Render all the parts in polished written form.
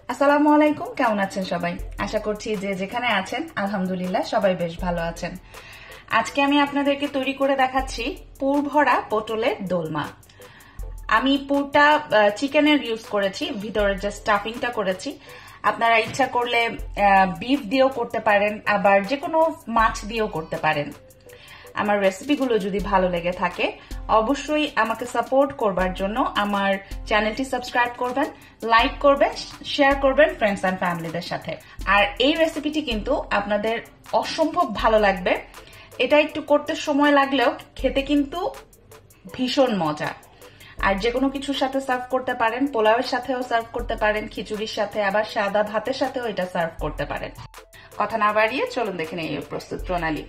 আসসালামু আলাইকুম, কেমন আছেন সবাই? আশা করছি যে যেখানে আছেন আলহামদুলিল্লাহ সবাই বেশ ভালো আছেন। আজকে আমি আপনাদেরকে তৈরি করে দেখাচ্ছি পুর ভরা পটলের দোলমা। আমি পুরটা চিকেনের ইউজ করেছি, ভিতরের যে স্টাফিংটা করেছি। আপনারা ইচ্ছা করলে বিফ দিয়েও করতে পারেন, আবার যে কোনো মাছ দিয়েও করতে পারেন। আমার রেসিপিগুলো যদি ভালো লেগে থাকে অবশ্যই আমাকে সাপোর্ট করবার জন্য আমার চ্যানেলটি সাবস্ক্রাইব করবেন, লাইক করবেন, শেয়ার করবেন ফ্রেন্ডস অ্যান্ড ফ্যামিলিদের সাথে। আর এই রেসিপিটি কিন্তু আপনাদের অসম্ভব ভালো লাগবে। এটা একটু করতে সময় লাগলেও খেতে কিন্তু ভীষণ মজা। আর যে কোনো কিছুর সাথে সার্ভ করতে পারেন, পোলাওয়ের সাথেও সার্ভ করতে পারেন, খিচুড়ির সাথে, আবার সাদা ভাতের সাথেও এটা সার্ভ করতে পারেন। কথা না বাড়িয়ে চলুন দেখে নিই এই প্রস্তুত প্রণালী।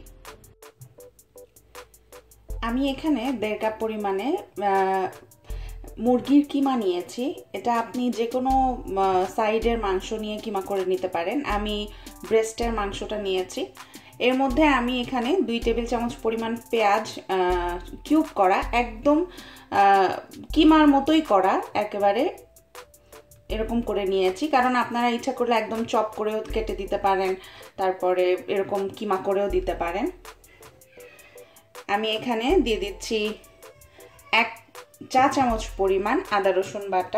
আমি এখানে 1.5 কাপ পরিমাণে মুরগির কিমা নিয়েছি। এটা আপনি যে কোনো সাইডের মাংস নিয়ে কিমা করে নিতে পারেন। আমি ব্রেস্টের মাংসটা নিয়েছি। এর মধ্যে আমি এখানে 2 টেবিল চামচ পরিমাণ পেঁয়াজ কিউব করা, একদম কিমার মতোই করা, একেবারে এরকম করে নিয়েছি। কারণ আপনারা ইচ্ছা করলে একদম চপ করেও কেটে দিতে পারেন, তারপরে এরকম কিমা করেও দিতে পারেন। আমি এখানে দিয়ে দিচ্ছি 1 চা চামচ পরিমাণ আদা রসুন বাটা।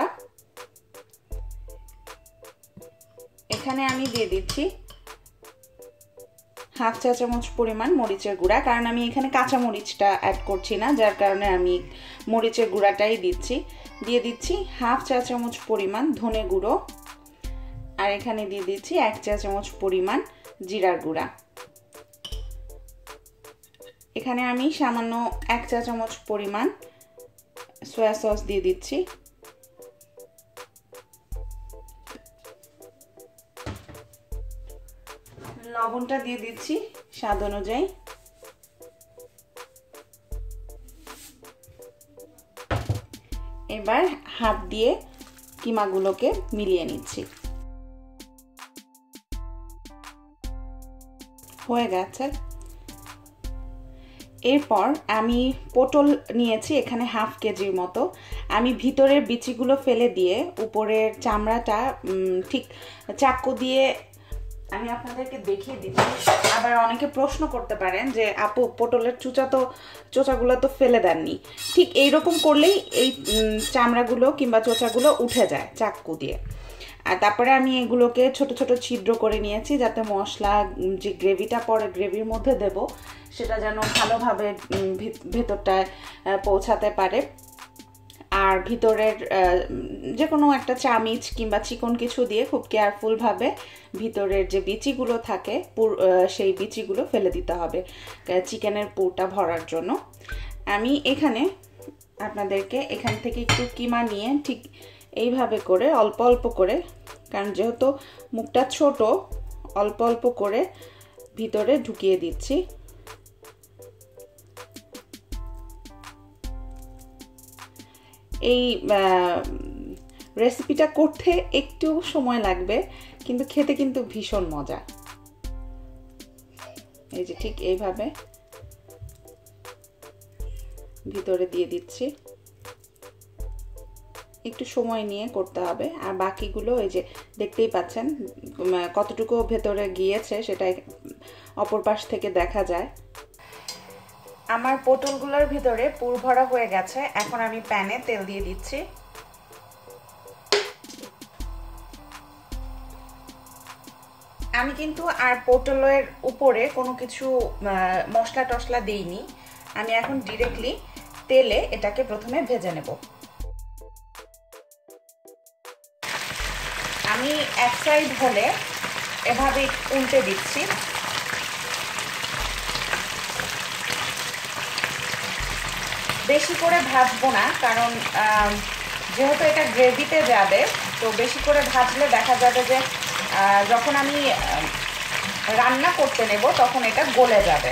এখানে আমি দিয়ে দিচ্ছি 1/2 চা চামচ পরিমাণ মরিচের গুঁড়া, কারণ আমি এখানে কাঁচা মরিচটা অ্যাড করছি না, যার কারণে আমি মরিচের গুঁড়াটাই দিচ্ছি। দিয়ে দিচ্ছি 1/2 চা চামচ পরিমাণ ধনে গুঁড়ো, আর এখানে দিয়ে দিচ্ছি 1 চা চামচ পরিমাণ জিরার গুঁড়া। এখানে আমি সামান্য 1 চা চামচ পরিমাণ সয়া সস দিয়ে দিচ্ছি। লবণটা দিয়ে দিচ্ছি স্বাদ অনুযায়ী। এবার হাত দিয়ে কিমাগুলোকে মিলিয়ে নিচ্ছি। হয়ে গেছে। এরপর আমি পটল নিয়েছি এখানে 1/2 কেজির মতো। আমি ভিতরের বিচিগুলো ফেলে দিয়ে উপরের চামড়াটা ঠিক চাকু দিয়ে আমি আপনাদেরকে দেখিয়ে দিচ্ছি। আবার অনেকে প্রশ্ন করতে পারেন যে আপু পটলের চোচাগুলো তো ফেলে দেননি। ঠিক এইরকম করলেই এই চামড়াগুলো কিংবা চোচাগুলো উঠে যায় চাকু দিয়ে। আর তারপরে আমি এগুলোকে ছোট ছোট ছিদ্র করে নিয়েছি, যাতে মশলা যে গ্রেভিটা পরে গ্রেভির মধ্যে দেব সেটা যেন ভালোভাবে ভেতরটায় পৌঁছাতে পারে। আর ভিতরের যে কোনো একটা চামিচ কিংবা চিকন কিছু দিয়ে খুব কেয়ারফুলভাবে ভিতরের যে বিচিগুলো থাকে সেই বিচিগুলো ফেলে দিতে হবে চিকেনের পুরটা ভরার জন্য। আমি এখানে আপনাদেরকে এখান থেকে একটু কিমা নিয়ে ঠিক এইভাবে করে অল্প অল্প করে, কারণ যেহেতু মুখটা ছোট, অল্প অল্প করে ভিতরে ঢুকিয়ে দিচ্ছি। এই রেসিপিটা করতে একটু সময় লাগবে, কিন্তু খেতে কিন্তু ভীষণ মজা। এই যে ঠিক এইভাবে ভিতরে দিয়ে দিচ্ছি। একটু সময় নিয়ে করতে হবে। আর বাকিগুলো এই যে দেখতেই পাচ্ছেন কতটুকু ভেতরে গিয়েছে, সেটা অপর পাশ থেকে দেখা যায়। আমার পটলগুলোর ভিতরে পুর ভরা হয়ে গেছে। এখন আমি প্যানে তেল দিয়ে দিচ্ছি। আমি কিন্তু আর পটলের উপরে কোনো কিছু মশলা টশলা দেইনি। আমি এখন ডিরেক্টলি তেলে এটাকে প্রথমে ভেজে নেব। আমি এক সাইড হলে এভাবে উল্টে দিচ্ছি। বেশি করে ভাজবো না, কারণ যেহেতু এটা গ্রেভিতে যাবে, তো বেশি করে ভাজলে দেখা যাবে যে যখন আমি রান্না করতে নেব তখন এটা গলে যাবে।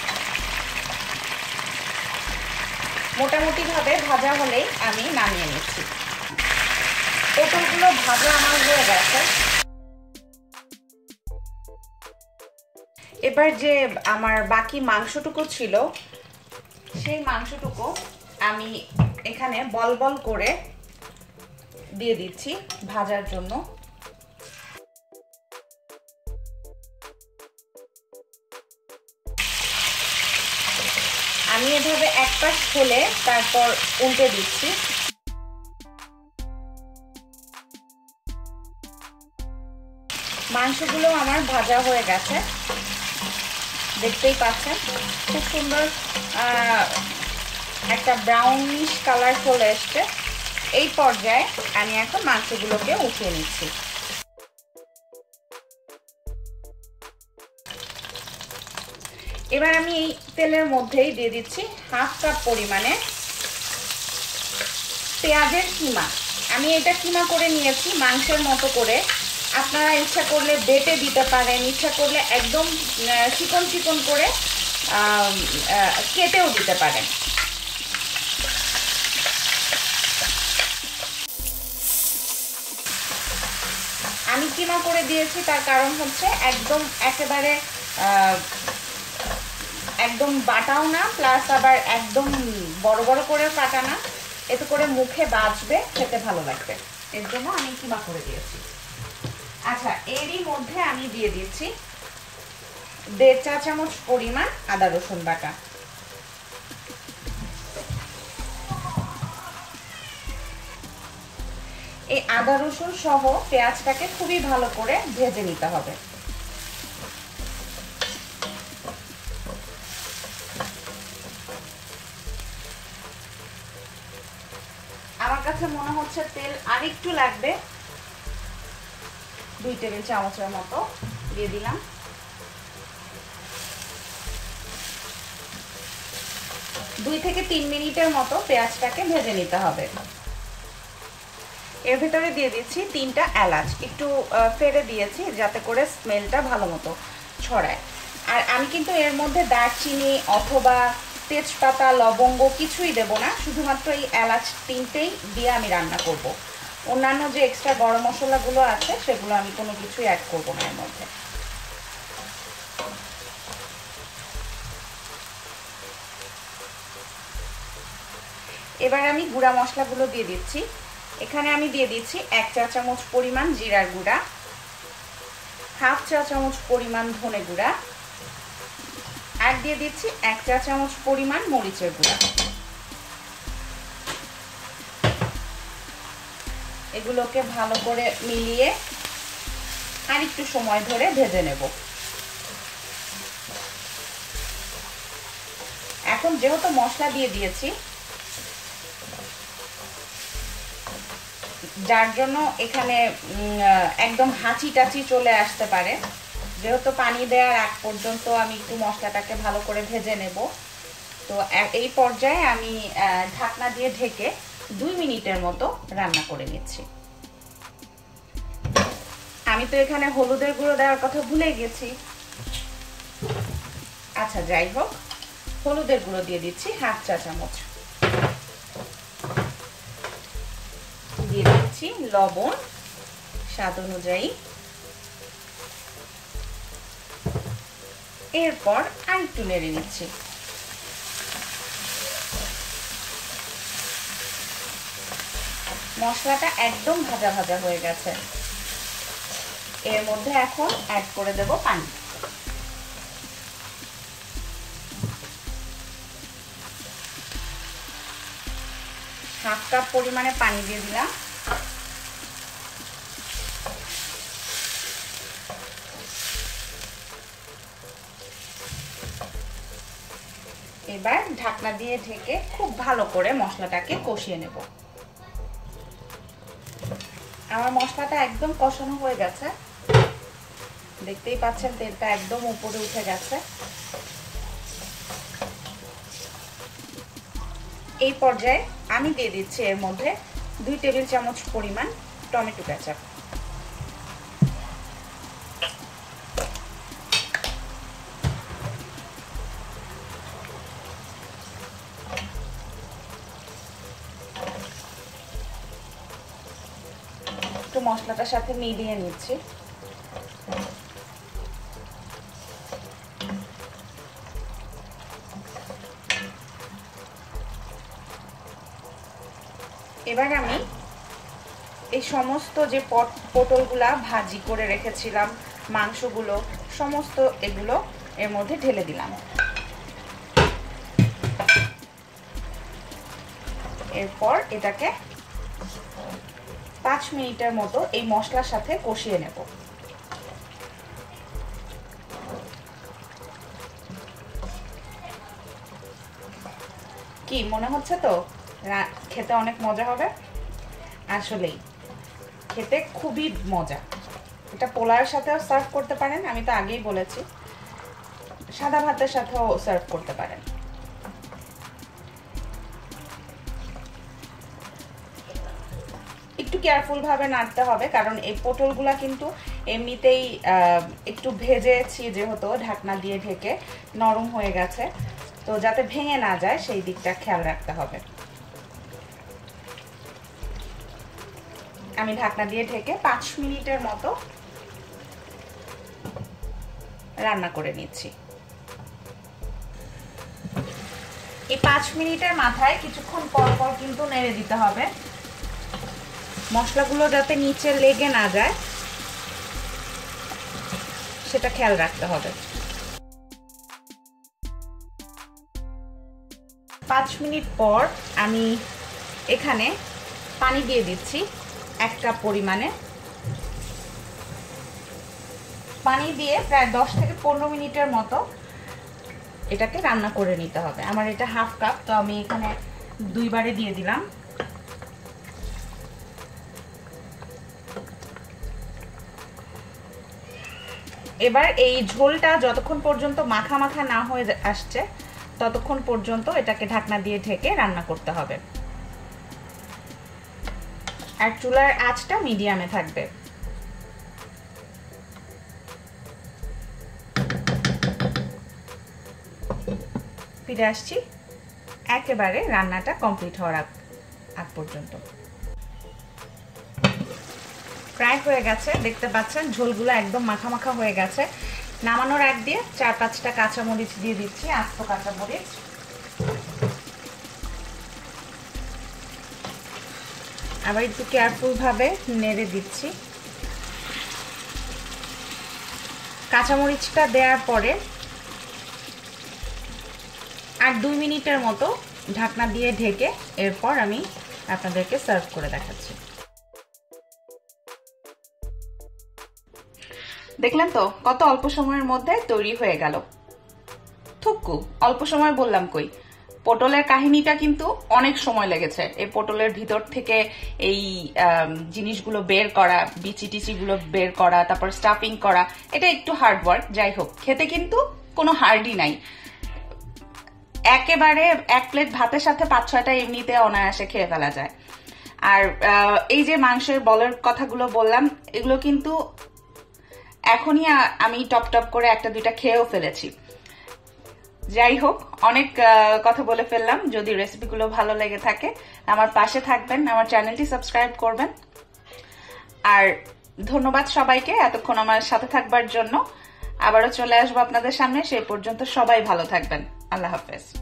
মোটামুটিভাবে ভাজা হলেই আমি নামিয়ে নিচ্ছি। পটলগুলো ভাজা আমার হয়ে গেছে। এবার যে আমার বাকি মাংসটুকু ছিল সেই মাংসটুকু আমি এখানে বল বল করে দিয়ে দিচ্ছি ভাজার জন্য। আমি এভাবে এক পাশ খুলে তারপর উল্টে দিচ্ছি। মাংসগুলো আমার ভাজা হয়ে গেছে, দেখতেই পাচ্ছেন খুব সুন্দর একটা ব্রাউনিশ কালার চলে এসছে। এই পর্যায়ে আমি এখন মাংসগুলোকে উঠিয়ে নিচ্ছি। এবার আমি এই তেলের মধ্যেই দিয়ে দিচ্ছি হাফ কাপ পরিমাণে পেঁয়াজের কিমা। আমি এটা কিমা করে নিয়েছি মাংসের মতো করে। আপনারা ইচ্ছা করলে বেটে দিতে পারেন, ইচ্ছা করলে একদম চিকন চিকন করে কেটেও দিতে পারেন। আমি কিমা করে দিয়েছি, তার কারণ হচ্ছে একদম একেবারে একদম বাটাও না, প্লাস আবার একদম বড় বড় করে কাটা না, এতে করে মুখে বাজবে, খেতে ভালো লাগবে, এর জন্য আমি কিমা করে দিয়েছি। আচ্ছা, এরই মধ্যে আমি দিয়ে দিচ্ছি 1.5 চা চামচ পরিমাণ আদা রসুন বাটা। এই আদা রসুন সহ পেঁয়াজটাকে খুবই ভালো করে ভেজে নিতে হবে। আমার কাছে মনে হচ্ছে তেল আরেকটু লাগবে, 2 টেবিল চামচের মতো দিয়ে দিলাম। দুই থেকে 3 মিনিটের মতো পেঁয়াজটাকে ভেজে নিতে হবে। এর ভিতরে দিয়ে দিচ্ছি 3টা এলাচ, একটু ফেড়ে দিয়েছি যাতে করে স্মেলটা ভালো মতো ছড়ায়। আর আমি কিন্তু এর মধ্যে দারচিনি অথবা তেজপাতা লবঙ্গ কিছুই দেব না, শুধুমাত্র এই এলাচ 3টেই দিয়ে আমি রান্না করব। অন্যান্য যে এক্সট্রা গরম মশলাগুলো আছে সেগুলো আমি কোনো কিছুই অ্যাড করব না এর মধ্যে। এবার আমি গুঁড়া মশলাগুলো দিয়ে দিচ্ছি। এখানে আমি দিয়ে দিচ্ছি 1 চা চামচ পরিমাণ জিরার গুঁড়া, হাফ চা চামচ পরিমাণ ধনে গুঁড়া, আর দিয়ে দিচ্ছি 1 চা চামচ পরিমাণ মরিচের গুঁড়া। এগুলোকে ভালো করে মিলিয়ে আর একটু সময় ধরে ভেজে নেব। এখন যেহেতু মশলা দিয়ে দিয়েছি, যার জন্য এখানে একদম হাঁচি টাচি চলে আসতে পারে, যেহেতু পানি দেওয়ার আগ পর্যন্ত আমি একটু মশলাটাকে ভালো করে ভেজে নেব। তো এই পর্যায়ে আমি ঢাকনা দিয়ে ঢেকে 2 মিনিটের মতো রান্না করে নিচ্ছি। আমি তো এখানে হলুদের গুঁড়ো দেওয়ার কথা ভুলে গেছি। আচ্ছা, যাই হোক, হলুদের গুঁড়ো দিয়ে দিচ্ছি হাফ চা চামচ, দিয়ে দিচ্ছি লবণ স্বাদ অনুযায়ী। এরপর আর একটু নেড়ে নিচ্ছি। মশলাটা একদম ভাজা ভাজা হয়ে গেছে। এর মধ্যে এখন অ্যাড করে দেব পানি। হাফ কাপ পরিমাণে পানি দিয়ে দিলাম। এবার ঢাকনা দিয়ে ঢেকে খুব ভালো করে মশলাটাকে কষিয়ে নেব। আমার মশলাটা একদম কষানো হয়ে গেছে, দেখতেই পাচ্ছেন তেলটা একদম উপরে উঠে গেছে। এই পর্যায়ে আমি দিয়ে দিচ্ছি এর মধ্যে 2 টেবিল চামচ পরিমাণ টমেটো কেচাপ। একটু মশলাটার সাথে মিলিয়ে নিচ্ছি। এবার আমি এই সমস্ত যে পটলগুলা ভাজি করে রেখেছিলাম, মাংসগুলো সমস্ত এগুলো এর মধ্যে ঢেলে দিলাম। এরপর এটাকে 5 মিনিটের মতো এই মশলার সাথে কষিয়ে নেব। কি মনে হচ্ছে তো খেতে অনেক মজা হবে? আসলেই খেতে খুবই মজা। এটা পোলাওয়ের সাথেও সার্ভ করতে পারেন, আমি তো আগেই বলেছি, সাদা ভাতের সাথেও সার্ভ করতে পারেন। একটু কেয়ারফুল ভাবে নাড়তে হবে, কারণ এই পটলগুলা কিন্তু এমনিতেই একটু ভেজেছি যেহেতু ঢাকনা দিয়ে ঢেকে, নরম হয়ে গেছে, তো যাতে ভেঙে না যায় সেই দিকটা খেয়াল রাখতে হবে। আমি ঢাকনা দিয়ে ঢেকে 5 মিনিটের মতো রান্না করে নিচ্ছি। এই 5 মিনিটের মাথায় কিছুক্ষণ পর পর কিন্তু নেড়ে দিতে হবে, মশলাগুলো যাতে নিচে লেগে না যায় সেটা খেয়াল রাখতে হবে। 5 মিনিট পর আমি এখানে পানি দিয়ে দিচ্ছি 1 কাপ পরিমাণে। পানি দিয়ে প্রায় 10 থেকে 15 মিনিটের মতো এটাকে রান্না করে নিতে হবে। আমার এটা 1/2 কাপ, তো আমি এখানে 2 বারে দিয়ে দিলাম। এবার এই ঝোলটা যতক্ষণ পর্যন্ত মাখা মাখা না হয়ে আসছে ততক্ষণ পর্যন্ত এটাকে ঢাকনা দিয়ে ঢেকে রান্না করতে হবে, আর চুলার আঁচটা মিডিয়ামে থাকবে। ফিরে আসছি একেবারে রান্নাটা কমপ্লিট হওয়ার আগ পর্যন্ত। প্রায় হয়ে গেছে, দেখতে পাচ্ছেন ঝোলগুলো একদম মাখা মাখা হয়ে গেছে। নামানোর আগ দিয়ে 4-5টা কাঁচামরিচ দিয়ে দিচ্ছি, আস্ত কাঁচামরিচ। আবার একটু কেয়ারফুল ভাবে নেড়ে দিচ্ছি। কাঁচামরিচটা দেওয়ার পরে আর 2 মিনিটের মতো ঢাকনা দিয়ে ঢেকে এরপর আমি আপনাদেরকে সার্ভ করে দেখাচ্ছি। দেখলেন তো কত অল্প সময়ের মধ্যে তৈরি হয়ে গেল। থুকু অল্প সময় বললাম কই, পটলের কাহিনীটা কিন্তু অনেক সময় লেগেছে। এই পটলের ভিতর থেকে এই জিনিসগুলো বের করা, বিচি টিচি গুলো বের করা, তারপর স্টাফিং করা, এটা একটু হার্ড ওয়ার্ক। যাই হোক, খেতে কিন্তু কোনো হার্ডই নাই। একেবারে 1 প্লেট ভাতের সাথে 5-6টা এমনিতে অনায়াসে খেয়ে ফেলা যায়। আর এই যে মাংসের বলের কথাগুলো বললাম, এগুলো কিন্তু এখনই আমি টপ টপ করে 1-2টা খেয়েও ফেলেছি। যাই হোক, অনেক কথা বলে ফেললাম। যদি রেসিপিগুলো ভালো লেগে থাকে আমার পাশে থাকবেন, আমার চ্যানেলটি সাবস্ক্রাইব করবেন। আর ধন্যবাদ সবাইকে এতক্ষণ আমার সাথে থাকবার জন্য। আবারও চলে আসবো আপনাদের সামনে, সেই পর্যন্ত সবাই ভালো থাকবেন। আল্লাহ হাফেজ।